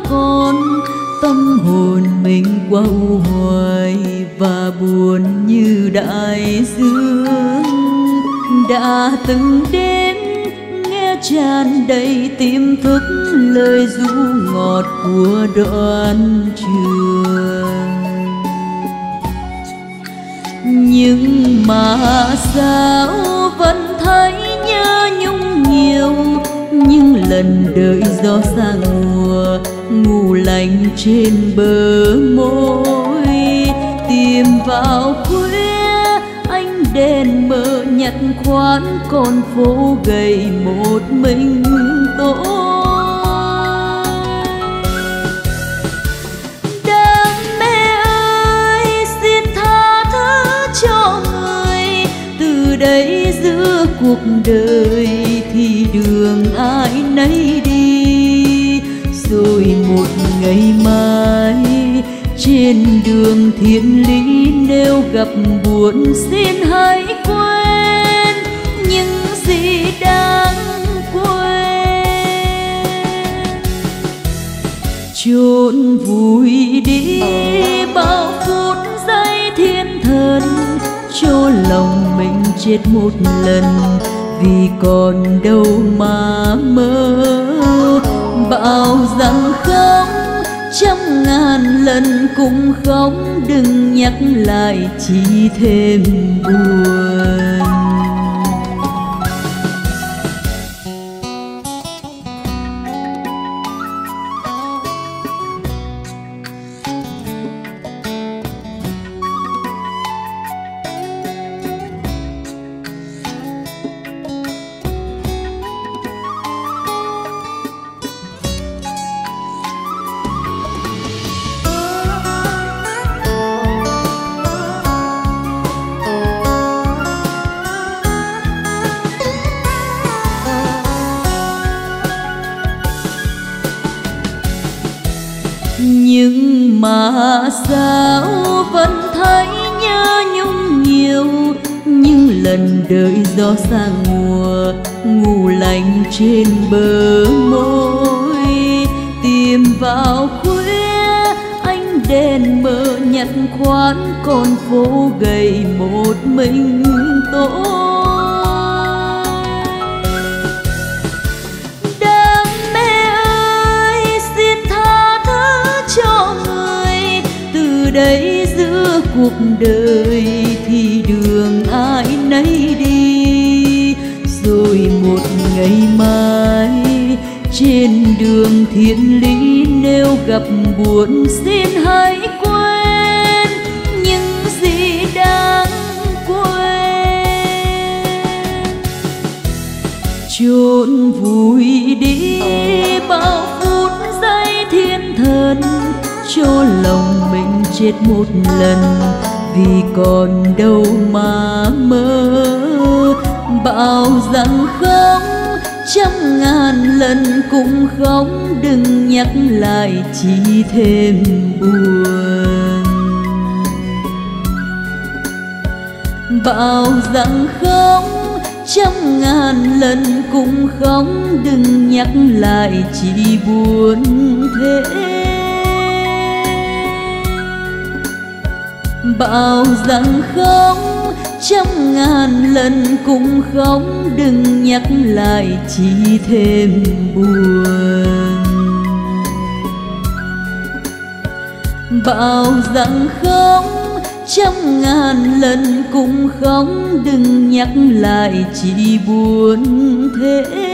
còn, tâm hồn mình qua u hoài và buồn như đại dương. Đã từng đến nghe tràn đầy tiềm thức lời ru ngọt của đoạn trường, nhưng mà sao vẫn thấy nhớ nhung nhiều. Nhưng lần đợi gió sang mùa ngủ lạnh trên bờ môi, tìm vào khuya ánh đèn mờ nhặt khoán con phố gầy một mình tôi. Đam mê ơi xin tha thứ cho người, từ đây giữa cuộc đời thì đường ai nấy đi. Rồi một ngày mai trên đường thiên lý nếu gặp buồn xin hãy quên những gì đáng quên. Chôn vùi đi bao phút giây thiên thần, cho lòng mình chết một lần vì còn đâu mà mơ. Bảo rằng không trăm ngàn lần cũng không, đừng nhắc lại chỉ thêm buồn. Nhưng mà sao vẫn thấy nhớ nhung nhiều. Nhưng lần đợi gió sang mùa ngủ lạnh trên bờ môi, tìm vào khuya ánh đèn mờ nhặt khoán con phố gầy một mình tôi. Đây giữa cuộc đời thì đường ai nấy đi. Rồi một ngày mai trên đường thiên lý nếu gặp buồn xin hãy quên những gì đáng quên. Chôn vùi đi bao phút giây thiên thần, cho lòng mình chết một lần vì còn đâu mà mơ. Bảo rằng không trăm ngàn lần cũng không, đừng nhắc lại chỉ thêm buồn. Bảo rằng không trăm ngàn lần cũng không, đừng nhắc lại chỉ buồn thế. Bảo rằng không trăm ngàn lần cũng không, đừng nhắc lại chỉ thêm buồn. Bảo rằng không trăm ngàn lần cũng không, đừng nhắc lại chỉ buồn thế.